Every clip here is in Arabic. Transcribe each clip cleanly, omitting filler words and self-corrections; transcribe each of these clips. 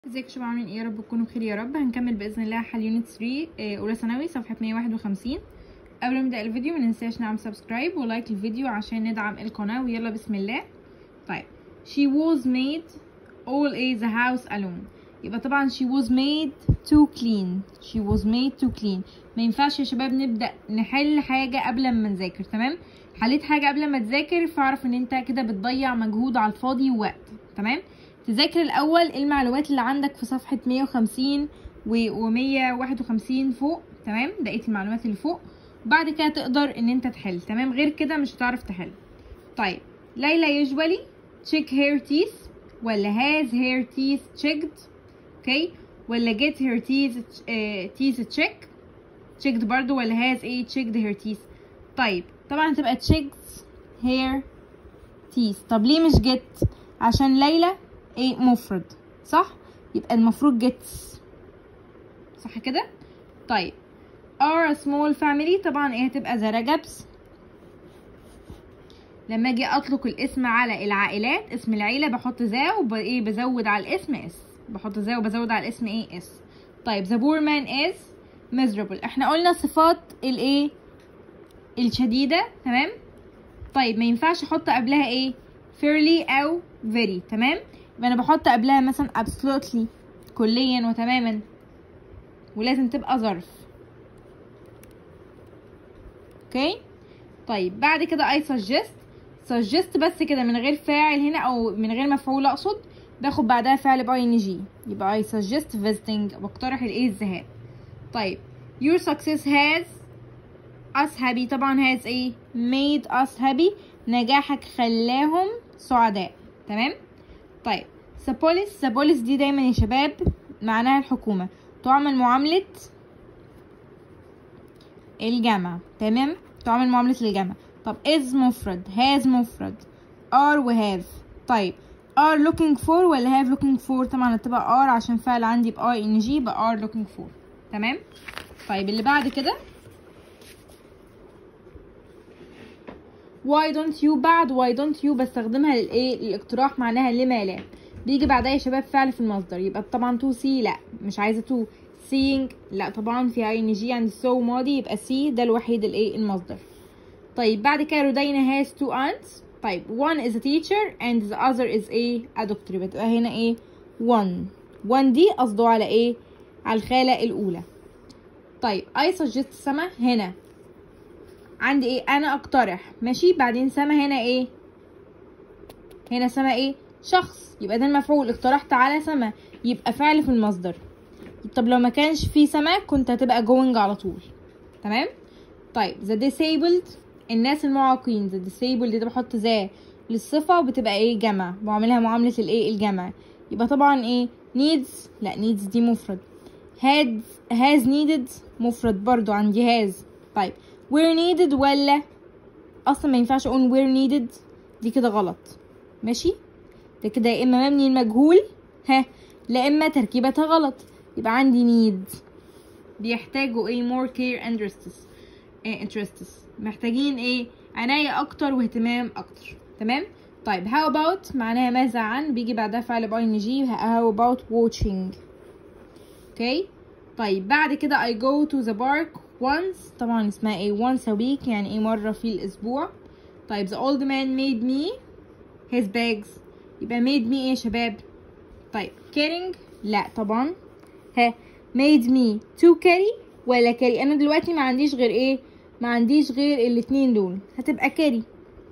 ازيكم يا شباب، عاملين ايه؟ يا رب تكونوا بخير يا رب. هنكمل باذن الله حل يونت 3 اولى ثانوي صفحه 151. قبل ما نبدا الفيديو مننساش نعمل سبسكرايب ولايك الفيديو عشان ندعم القناه، ويلا بسم الله. طيب she was made all a the house alone، يبقى طبعا she was made to clean. she was made to clean. ما ينفعش يا شباب نبدا نحل حاجه قبل ما نذاكر. تمام، حليت حاجه قبل ما تذاكر فاعرف ان انت كده بتضيع مجهود على الفاضي ووقت. تمام، تذاكر الاول المعلومات اللي عندك في صفحه 150 و151 فوق. تمام، بقيه المعلومات اللي فوق، وبعد كده تقدر ان انت تحل. تمام، غير كده مش هتعرف تحل. طيب ليلى usually check her teeth ولا has her teeth checked؟ اوكي، ولا get her teeth checked برضو، ولا has checked her teeth؟ طيب طبعا هتبقى checked her teeth. طب ليه مش get؟ عشان ليلى مفرد، صح؟ يبقى المفروض gets، صح كده؟ طيب are a small family، طبعا هتبقى the رجبs. لما اجي اطلق الاسم على العائلات، اسم العيله بحط ذا بزود على الاسم اس، بحط ذا وبزود على الاسم اس. طيب the poor man is miserable، احنا قلنا صفات الشديده. تمام، طيب ما ينفعش احط قبلها fairly او very. تمام، يبقى انا بحط قبلها مثلا absolutely، كليا وتماما، ولازم تبقى ظرف. اوكي، طيب بعد كده I suggest بس كده من غير فاعل هنا او من غير مفعول، اقصد باخد بعدها فعل ing، يبقى I suggest visiting، بقترح الذهاب. طيب your success has us happy، طبعا has made us happy، نجاحك خلاهم سعداء. تمام، طيب the police دي دايما يا شباب معناها الحكومة، تعمل معاملة الجمع. تمام، تعمل معاملة الجمع. طب is مفرد، has مفرد، are و have. طيب are looking for ولا have looking for؟ طبعا هتبقى are عشان فعل عندي بقى ing، يبقى are looking for. تمام، طيب اللي بعد كده why don't you. بعد why don't you بستخدمها للاقتراح، معناها لما لا. بيجي بعدها يا شباب فعل في المصدر، يبقى طبعا to see، لا مش عايزه to. seeing لا طبعا فيها ing عندي so ماضي، يبقى see ده الوحيد المصدر. طيب بعد كده رودينا has two aunts. طيب one is a teacher and the other is a doctor، يبقى تبقى هنا one دي قصده على على الخالة الأولى. طيب I suggest سما، هنا عندي انا اقترح، ماشي. بعدين سما هنا هنا سما شخص، يبقى ده المفعول، اقترحت على سما، يبقى فعل في المصدر. طب لو ما كانش في سما كنت هتبقى going على طول. تمام، طيب the disabled الناس المعاقين، the disabled دي بحط ذا للصفة وبتبقى جمع، بعملها معاملة الجمع. يبقى طبعا needs، لا needs دي مفرد. has needed مفرد برضو عندي has. طيب were needed ولا اصلا ما ينفعش اقول were needed، دي كده غلط. ماشي، ده كده يا اما مبني المجهول لا اما تركيبتها غلط. يبقى عندي need بيحتاجوا more care and interests، محتاجين عناية اكتر واهتمام اكتر. تمام، طيب how about معناها ماذا عن، بيجي بعدها فعل ing، how about watching. اوكي، طيب بعد كده I go to the park once، طبعا اسمها once a week، يعني مرة في الأسبوع. طيب the old man made me his bags، يبقى made me يا شباب؟ طيب carrying لا طبعا، made me to carry ولا carry؟ أنا دلوقتي ما عنديش غير ما عنديش غير الاتنين دول، هتبقى carry.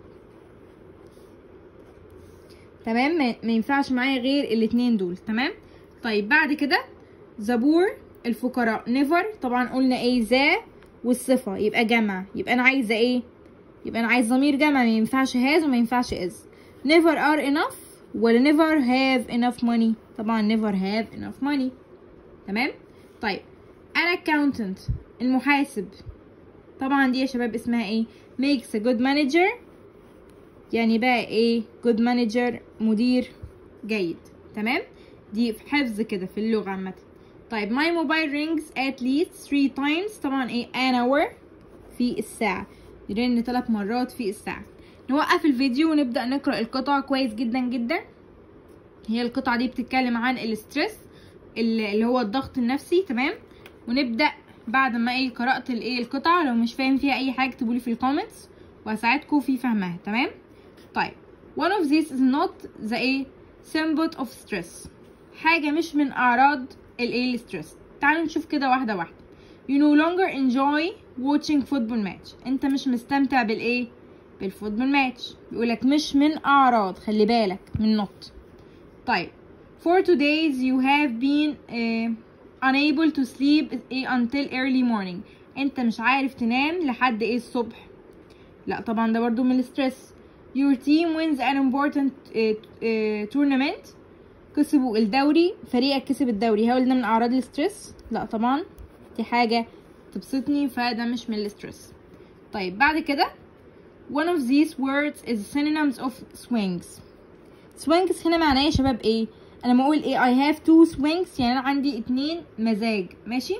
تمام، ما ينفعش معايا غير الاتنين دول. تمام، طيب بعد كده the poor الفقراء never، طبعا قلنا ذا والصفة يبقى جمع، يبقى انا عايزة يبقى انا عايز ضمير جمع، ما ينفعش has وما ينفعش is. never are enough ولا never have enough money؟ طبعا never have enough money. تمام، طيب an accountant المحاسب، طبعا دي يا شباب اسمها makes a good manager، يعني بقى good manager مدير جيد. تمام، دي في حفظ كده في اللغة عامة. طيب my mobile rings at least 3 times، طبعا an hour في الساعة، يرن 3 مرات في الساعة. نوقف الفيديو ونبدأ نقرأ القطع كويس جدا جدا. هي القطعة دي بتتكلم عن الاسترس، اللي هو الضغط النفسي. تمام، ونبدا بعد ما قرات القطعه. لو مش فاهم فيها اي حاجه اكتبولي في الكومنتس وهساعدكم في فهمها. تمام. طيب one of these is not the symptom of stress. حاجه مش من اعراض الستريس. تعالوا نشوف كده واحده واحده. you no longer enjoy watching football match. انت مش مستمتع بالفوتبول ماتش. بيقولك مش من اعراض، خلي بالك من not. طيب for 2 days you have been unable to sleep until early morning. انت مش عارف تنام لحد الصبح. لا طبعا ده برضو من الستريس. your team wins an important tournament. كسبوا الدوري، فريقك كسب الدوري. هل ده من اعراض الستريس؟ لا طبعا، دي حاجة تبسطني، فده مش من الستريس. طيب بعد كده one of these words is synonyms of swings. swings هنا معناه يا شباب انا لما اقول I have 2 swings يعني انا عندي 2 مزاج. ماشي،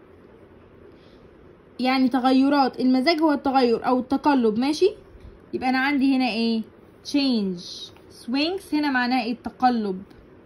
يعني تغيرات. المزاج هو التغير او التقلب. ماشي، يبقى انا عندي هنا change. swings هنا معناها التقلب،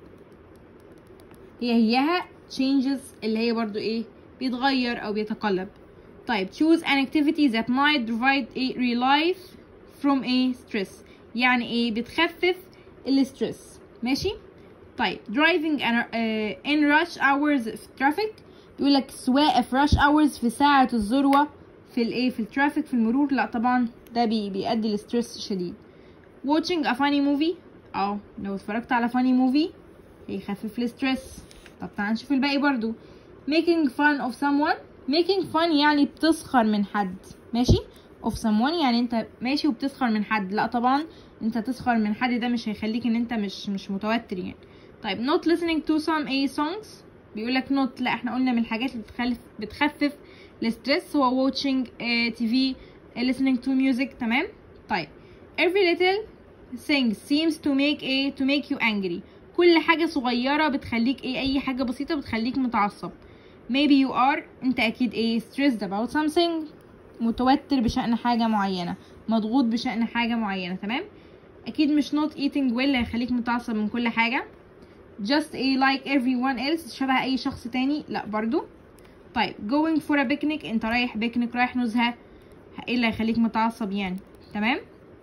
هيها changes اللي هي برضو بيتغير او بيتقلب. طيب choose an activity that might provide relief from stress. يعني بتخفف الستريس. ماشي. طيب driving in rush hours في traffic. يقول لك سواقه في rush hours في ساعه الذروه في الترافيك في المرور. لا طبعا ده بيؤدي لستريس شديد. watching a funny movie. لو اتفرجت على funny movie هيخفف الستريس. طب تعال نشوف الباقي برضو. making fun of someone. making fun يعني بتسخر من حد. ماشي. of someone يعني انت ماشي وبتسخر من حد. لا طبعا انت تسخر من حد ده مش هيخليك ان انت مش متوتر يعني. طيب not listening to some songs. بيقولك not، لا احنا قلنا من الحاجات اللي بتخفف الستريس هو watching TV, listening to music. تمام. طيب every little thing seems to make you angry. كل حاجة صغيرة بتخليك اي حاجة بسيطة بتخليك متعصب. maybe you are، انت اكيد stressed about something، متوتر بشأن حاجة معينة، مضغوط بشأن حاجة معينة. تمام. اكيد مش not eating well هيخليك متعصب من كل حاجة. just like everyone else شبه اي شخص تاني. لا برضو. طيب going for a picnic، انت رايح بيكنيك، رايح نزهة، اللي هيخليك متعصب يعني. تمام.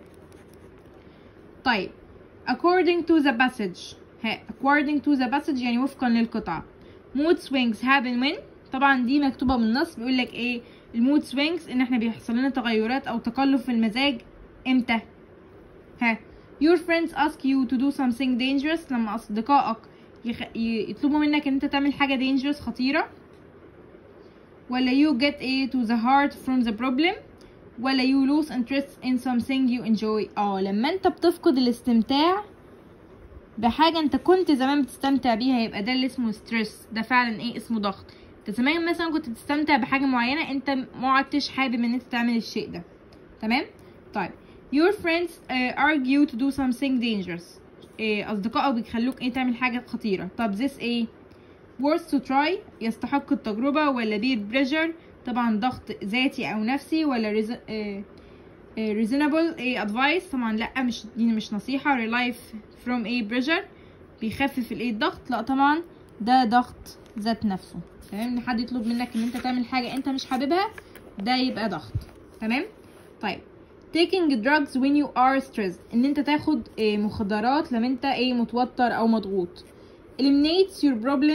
طيب according to the passage. according to the passage يعني وفقا للقطعة. mood swings happen when. طبعا دي مكتوبة بالنص. بيقولك المود swings ان احنا بيحصل لنا تغيرات او تقلب في المزاج امتى. your friends ask you to do something dangerous. لما اصدقائك يطلبوا منك ان انت تعمل حاجة dangerous خطيرة. ولا you get to the heart from the problem. ولا you lose interest in something you enjoy. لما انت بتفقد الاستمتاع بحاجة انت كنت زمان بتستمتع بيها يبقى ده اللي اسمه ستريس. ده فعلا اسمه ضغط. انت زمان مثلا كنت بتستمتع بحاجة معينة، انت معدتش حابب ان انت تعمل الشيء ده. تمام. طيب your friends argue to do something dangerous. اصدقائك بيخلوك تعمل حاجة خطيرة. طب this worth to try، يستحق التجربة. ولا peer pressure، طبعا ضغط ذاتي او نفسي. ولا reasonable advice، طبعا لا دي مش نصيحة. relief from pressure، بيخفف الضغط. لا طبعا ده ضغط ذات نفسه. تمام. ان حد يطلب منك ان انت تعمل حاجة انت مش حاببها ده يبقى ضغط. تمام. طيب taking drugs when you are stressed، ان انت تاخد مخدرات لما انت متوتر او مضغوط. eliminates your problem،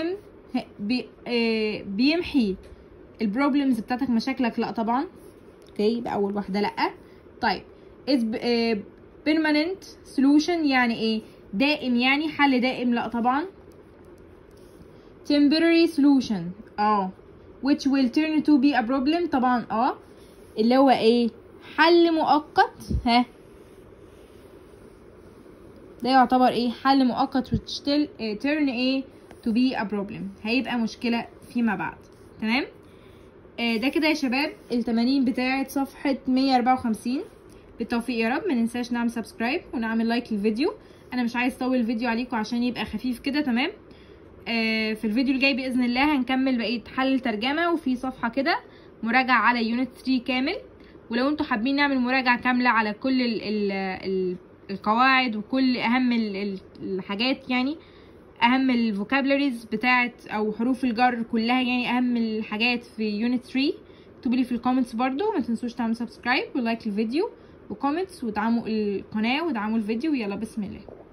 بيمحي البروبلمز بتاعتك، مشاكلك. لا طبعا. يبقى اول واحدة لا. طيب is permanent solution يعني دائم، يعني حل دائم. لا طبعا. temporary solution which will turn to be a problem. طبعا اللي هو حل مؤقت. ده يعتبر حل مؤقت which turn to be a problem، هيبقى مشكلة فيما بعد. تمام. ده كده يا شباب التمارين بتاعت صفحة 154. بالتوفيق يا رب. ما ننساش نعمل سبسكرايب ونعمل لايك للفيديو. انا مش عايز اطول الفيديو عليكم عشان يبقى خفيف كده. تمام. في الفيديو الجاي باذن الله هنكمل بقيه حل الترجمه، وفي صفحه كده مراجعه على يونت 3 كامل. ولو انتوا حابين نعمل مراجعه كامله على كل القواعد وكل اهم الحاجات يعني اهم الفوكابلريز بتاعت او حروف الجر كلها، يعني اهم الحاجات في يونت 3. اكتبوا لي في الكومنتس برضو، ما تنسوش تعملوا سبسكرايب ولايك للفيديو وكومنتس، ودعموا القناه ودعموا الفيديو. يلا بسم الله.